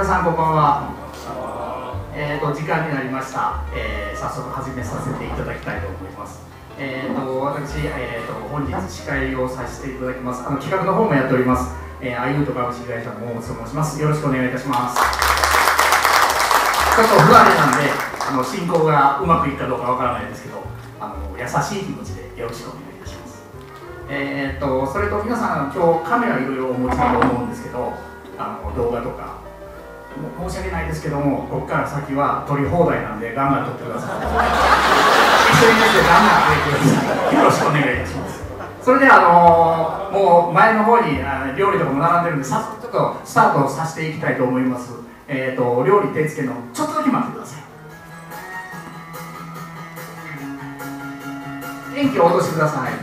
皆さんこんばんは。時間になりました。早速始めさせていただきたいと思います。私、本日司会をさせていただきます。企画の方もやっております。アイウート株式会社の桃と申します。よろしくお願いいたします。ちょっと不安なんで、進行がうまくいくかどうかわからないですけど、優しい気持ちでよろしくお願いいたします。それと皆さん、今日カメラいろいろお持ちだと思うんですけど、動画とか。申し訳ないですけども、ここから先は撮り放題なんでガンガン撮ってください。SNS でガンガン撮ってください。よろしくお願いいたします。それでもう前の方に料理とかも並んでるんで、早速ちょっとスタートさせていきたいと思います。料理手付けのちょっとだけ待ってください。電気を落としてください。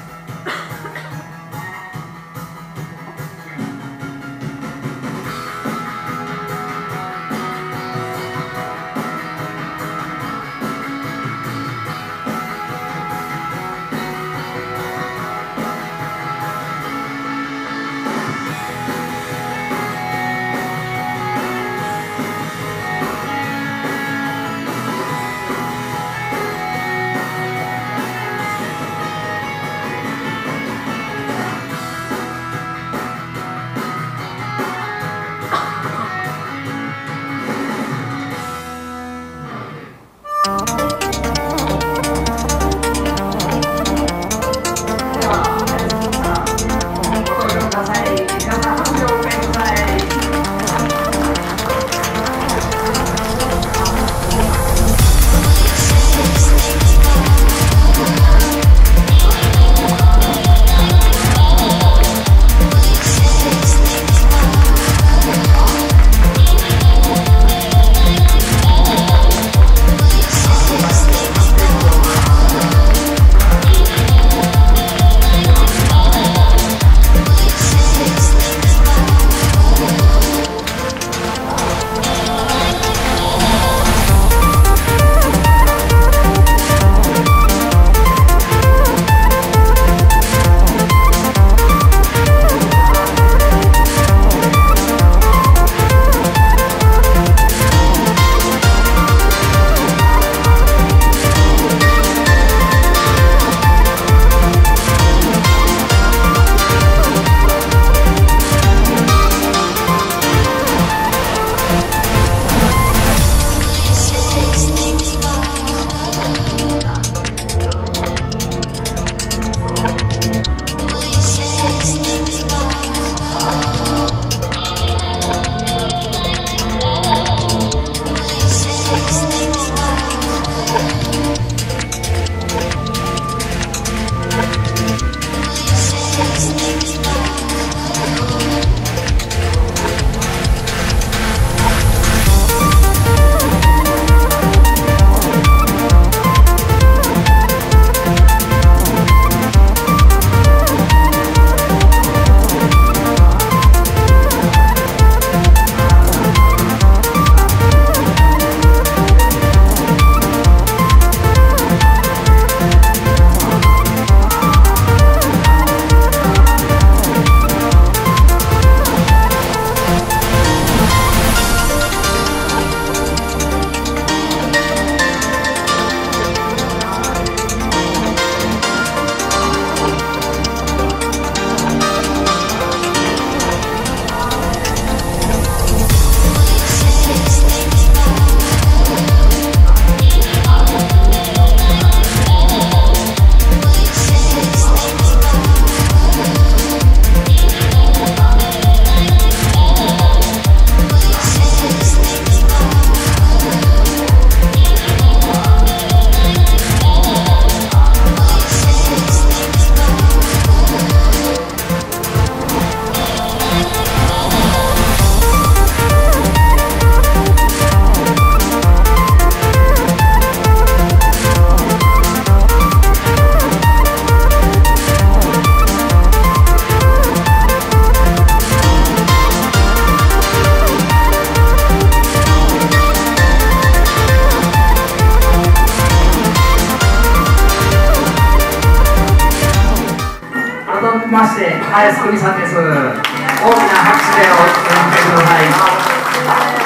まして林久美さんです。大きな拍手でお迎えください。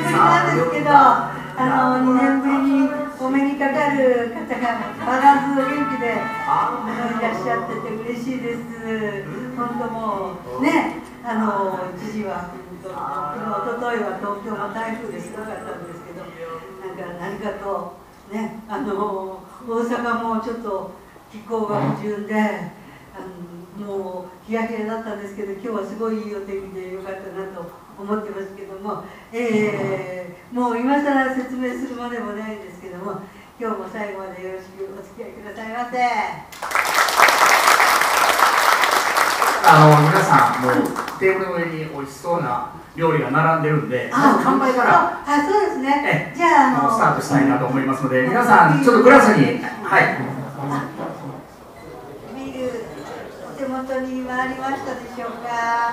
ぶりなんですけど、2年ぶりにお目にかかる方がバランスお元気でいらっしゃってて嬉しいです。本当もうね、一時は昨日、おとといは東京の台風ですごかったんですけど、何かとね、大阪もちょっと気候が不順で、もうヒヤヒヤだったんですけど、今日はすごいいいお天気でよかったなと思ってますけども、もう今更説明するまでもないんですけども、今日も最後までよろしくお付き合いくださいませ。 皆さんもうテーブルの上に美味しそうな料理が並んでるんで、まず乾杯からそうですね。じゃあスタートしたいなと思いますので、皆さんちょっとグラスに、はい。 ビールお手元に回りましたでしょうか。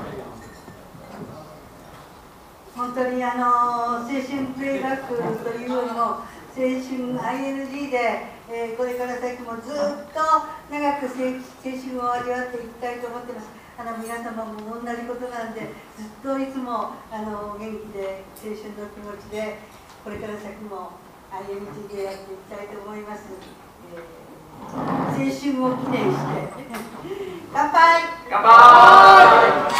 本当に青春プレイバックというよりも青春 ING で、これから先もずっと長く青春を味わっていきたいと思っています。皆様も同じことなんで、ずっといつも元気で青春の気持ちでこれから先も ING でやっていきたいと思います。青春を記念して乾杯。 乾杯。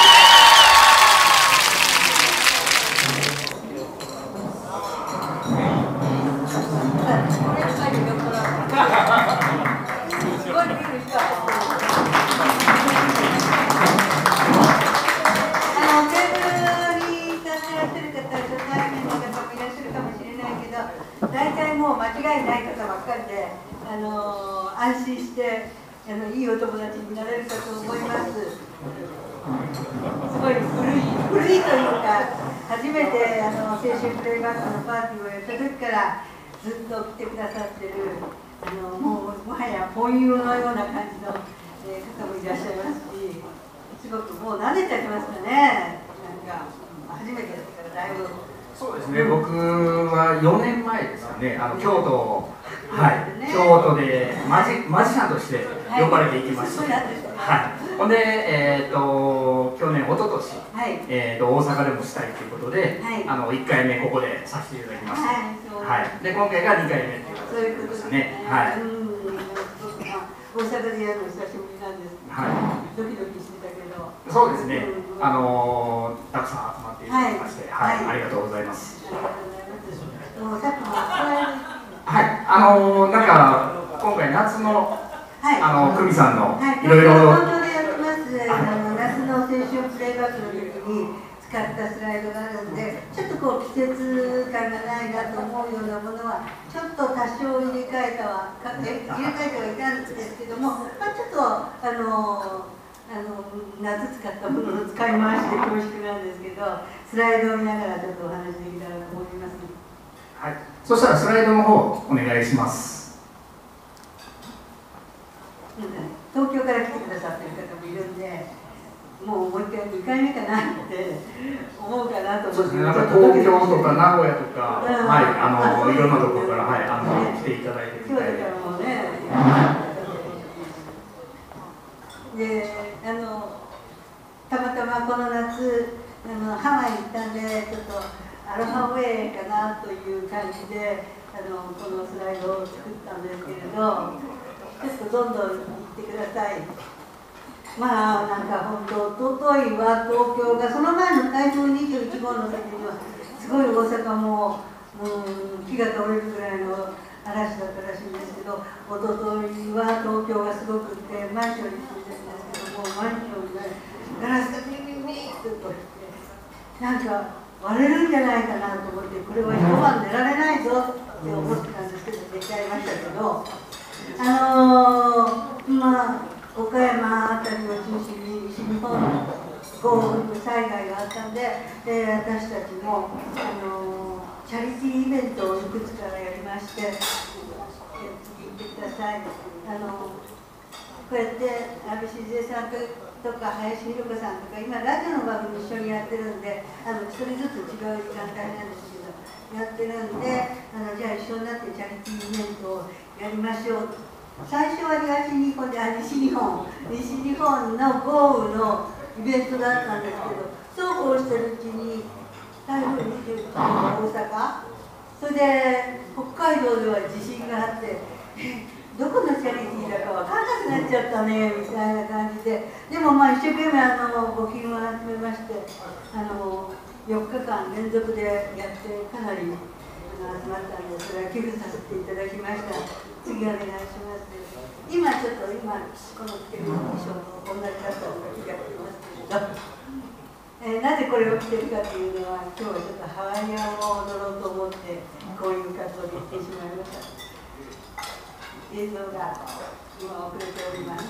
大体もう間違いない方ばっかりで、安心していいお友達になれるかと思います。すごい古いというか、初めて青春プレイバックのパーティーをやった時からずっと来てくださってる、もはや本友のような感じの、方もいらっしゃいますし、すごくもう慣れちゃいますかね。初めてやってからだいぶ。 そうですね、僕は4年前ですかね、京都、京都でマジシャンとして呼ばれていきました。ほんで、去年、おととし、大阪でもしたいということで、1回目ここでさせていただきました。で、今回が2回目ということですね。 大阪でやるの久しぶりなんです。ドキドキしてたけど。 そうですね。たくさん集まっていただきまして、ありがとうございます。 ありがとうございます。さっきもなんか今回夏の久美さんのいろいろ本当でやってます。夏の青春プレイバックの時に使ったスライドがあるんで、ちょっとこう季節感がないなと思うようなものはちょっと多少入れ替えてはいたんですけども、ちょっと夏使ったものの使い回しで恐縮なんですけど、スライドを見ながらちょっとお話できたらと思います。 はい、そしたらスライドの方お願いします。 東京から来てくださっている方もいるんで、もう一回2回目かなって思うかなと思って。 そうですね、なんか東京とか名古屋とか、いろんなところから、来ていただいてみたいで。 京都からもね。で、たまたまこの夏ハワイに行ったんで、ちょっとアロハウェイかなという感じでこのスライドを作ったんですけれど、ちょっとどんどん行ってください。なんか本当、おとといは東京が、その前の台風21号の時にはすごい大阪も木が倒れるぐらいの嵐だったらしいんですけど、おとといは東京がすごくってマンションに住んでるんですけども、マンションでガラスがビリビリビリっとしてなんか割れるんじゃないかなと思って、これは一晩寝られないぞって思ってたんですけど、寝ちゃいましたけど、岡山あたりを中心に西日本豪雨災害があったんで、私たちもチャリティーイベントをいくつかやりまして、次行ってください。こうやって安倍静江さんとか林弘子さんとか、今ラジオの番組一緒にやってるんで、一人ずつ違う時間帯なんですけどやってるんで、じゃあ一緒になってチャリティーイベントをやりましょう。最初は西日本の豪雨のイベントだったんですけど、そうこうしてるうちに台風21号の大阪、それで北海道では地震があって、どこのチャリティーだか分からなくなっちゃったねみたいな感じで、でもまあ一生懸命募金を集めまして、4日間連続でやってかなり集まったんで、それは寄付させていただきました。次お願いします。今この着てる衣装もこんなになったのが気がしますけれど、なぜこれを着てるかというのは、今日はちょっとハワイアンを踊ろうと思ってこういう格好で来てしまいました。映像が今遅れております。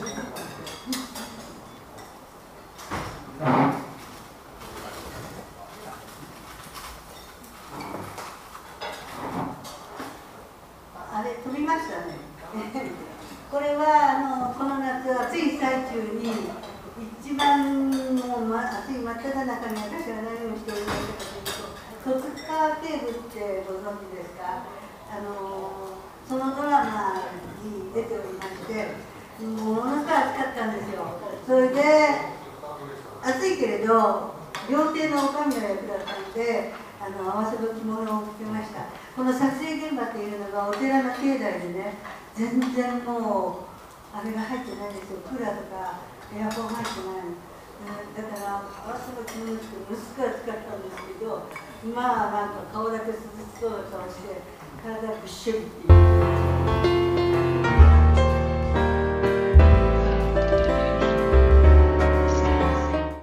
あれ飛びましたね。これはこの夏暑い最中に一番もう暑い真っ只中に私は何をしておりましたかというと、戸塚警部ってご存知ですか？そのドラマに出ておりまして、ものすごい暑かったんですよ。それで暑いけれど料亭のおかみの役だったので、合わせの着物を着てました。この撮影現場っていうのがお寺の境内でね、全然もうあれが入ってないんですよ。クーラーとかエアコン入ってない。だから合わせの着物ってものすごい暑かったんですけど、まあなんか顔だけ涼しそうな顔して体がぐっしょりっていう。